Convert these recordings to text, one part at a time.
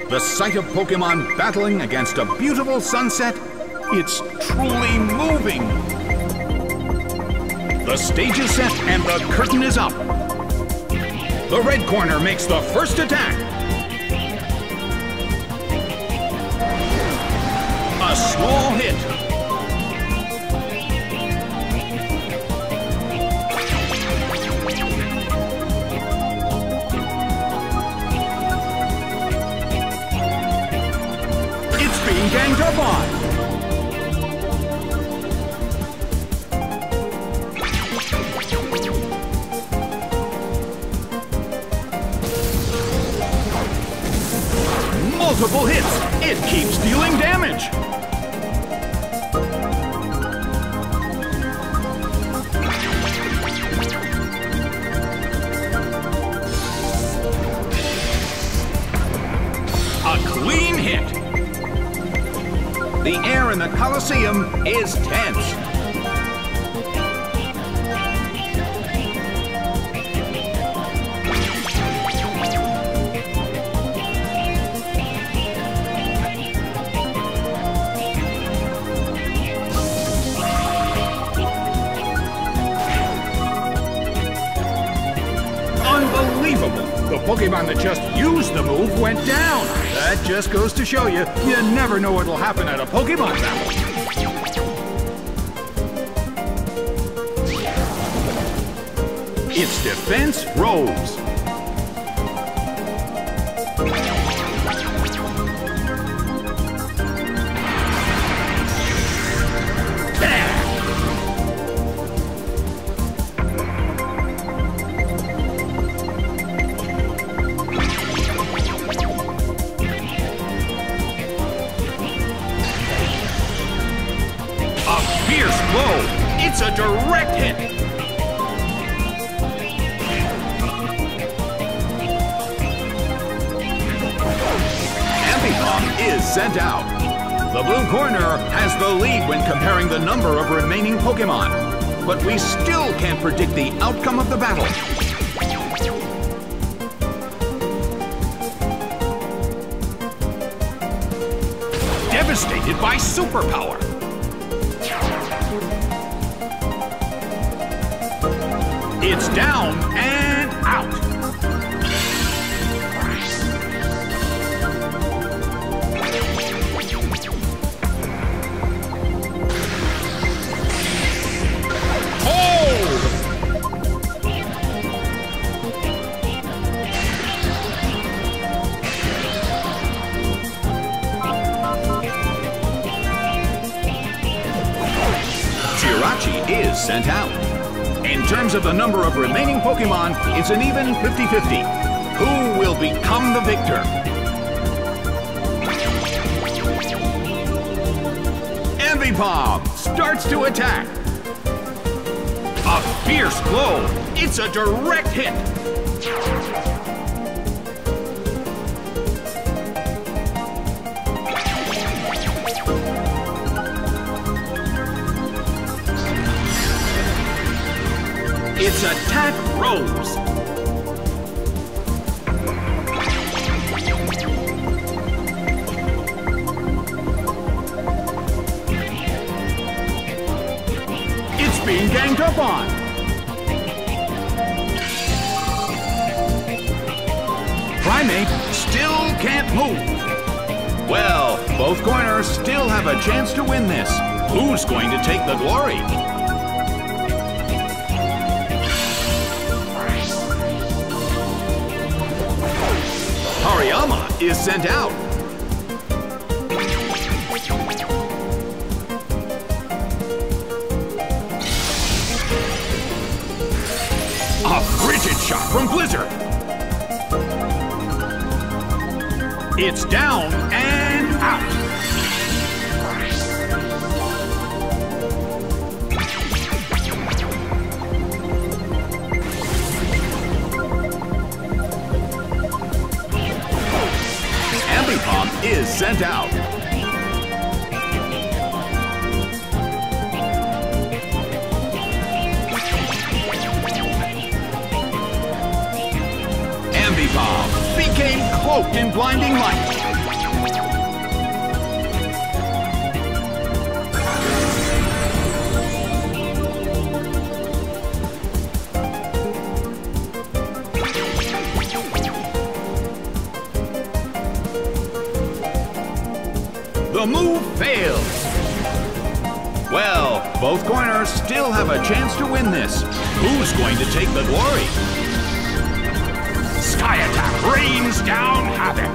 The sight of Pokemon battling against a beautiful sunset, it's truly moving. The stage is set and the curtain is up. The red corner makes the first attack. A small hit. It's being ganged up on. Multiple hits. It keeps dealing damage. A clean hit. The air in the Coliseum is tense. Unbelievable! The Pokemon that just used the move went down. That just goes to show you, you never know what'll happen at a Pokemon battle. Its defense rose. Fierce blow. It's a direct hit. Ambipom is sent out. The blue corner has the lead when comparing the number of remaining Pokemon. But we still can't predict the outcome of the battle. Devastated by superpower. It's down and out. Oh! Jirachi is sent out. In terms of the number of remaining Pokemon, it's an even 50-50. Who will become the victor? Ambipom starts to attack. A fierce blow. It's a direct hit. Its attack rose. It's being ganged up on. Primate still can't move. Well, both corners still have a chance to win this. Who's going to take the glory? Hariyama is sent out. A frigid shot from Blizzard. It's down and out. Ambipom is sent out. Ambipom became cloaked in blinding light. The move fails. Well, both corners still have a chance to win this. Who's going to take the glory? Sky Attack rains down havoc.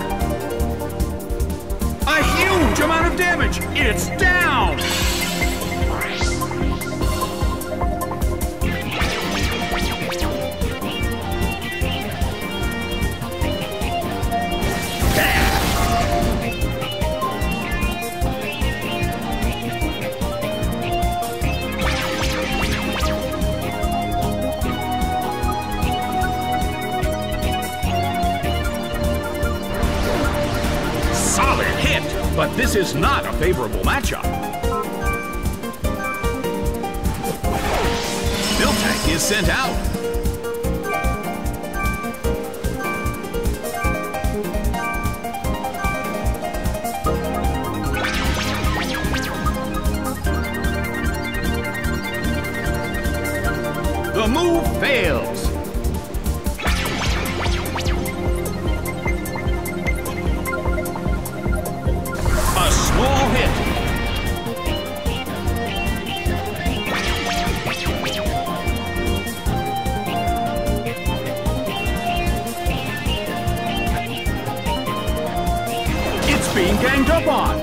A huge amount of damage. It's down. But this is not a favorable matchup. Miltank is sent out. The move fails. Small hit. It's being ganged up on.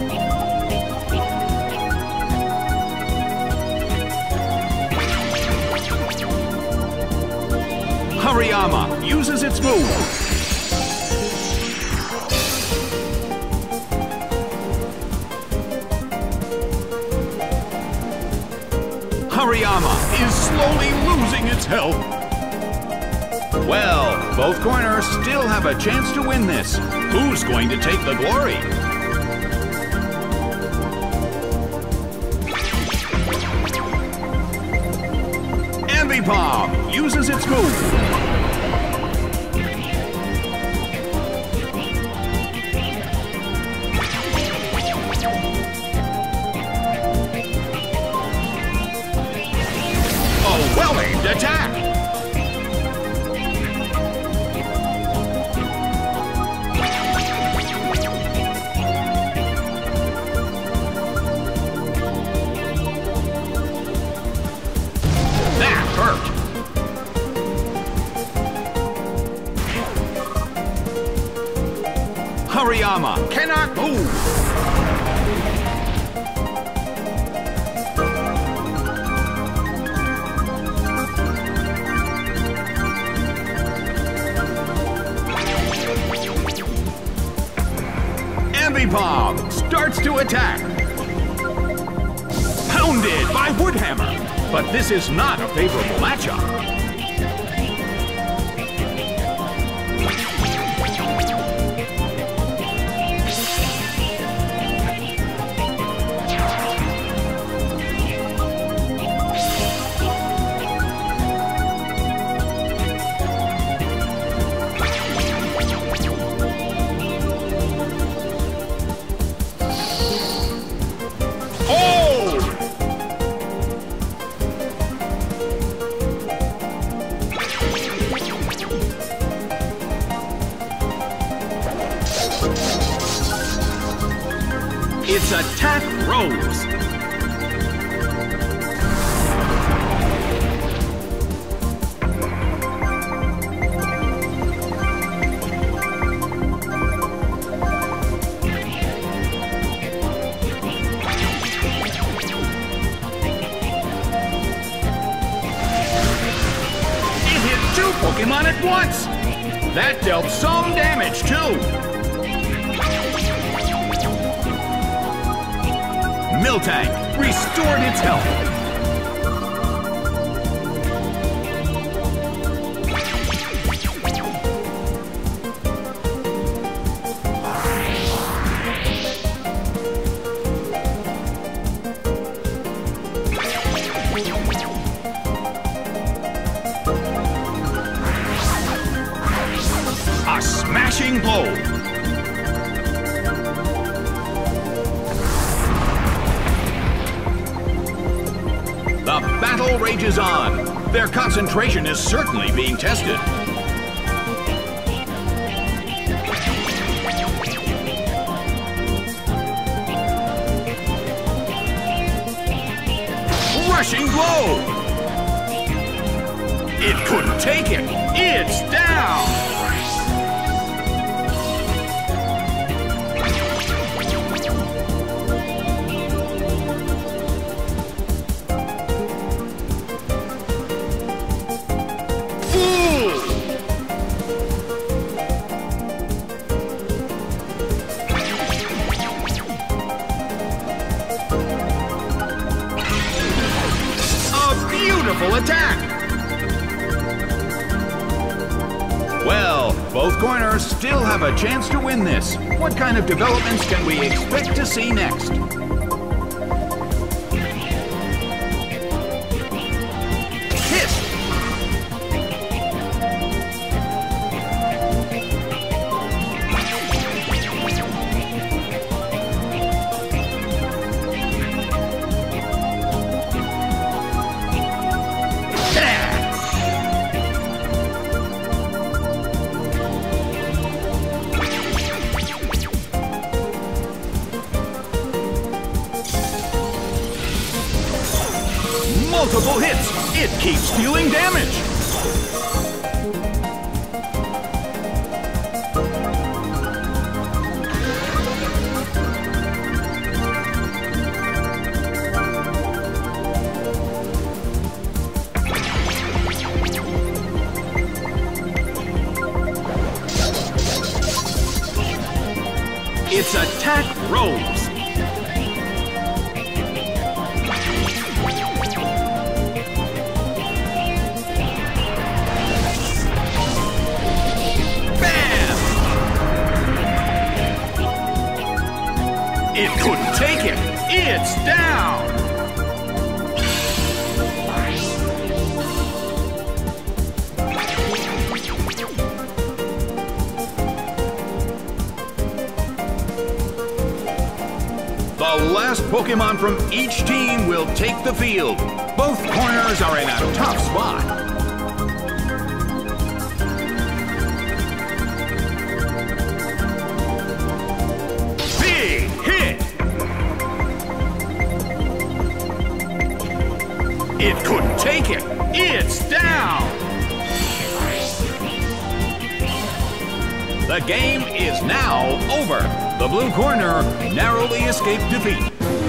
Hariyama uses its move. Hariyama is slowly losing its health. Well, both corners still have a chance to win this. Who's going to take the glory? Ambipom uses its move. Well-aimed attack! That hurt! Hariyama cannot move! Ambipom starts to attack. Pounded by Woodhammer. But this is not a favorable matchup. Its attack rose. It hit two Pokemon at once. That dealt some damage too. Miltank restored its health. A smashing blow. The battle rages on. Their concentration is certainly being tested. flashing glow. It couldn't take it. It's down. Beautiful attack! Well, both corners still have a chance to win this. What kind of developments can we expect to see next? Hit! Multiple hits. It keeps dealing damage. Its attack rose. It couldn't take it. It's down. The last Pokemon from each team will take the field. Both corners are in a tough spot. It couldn't take it. It's down. The game is now over. The blue corner narrowly escaped defeat.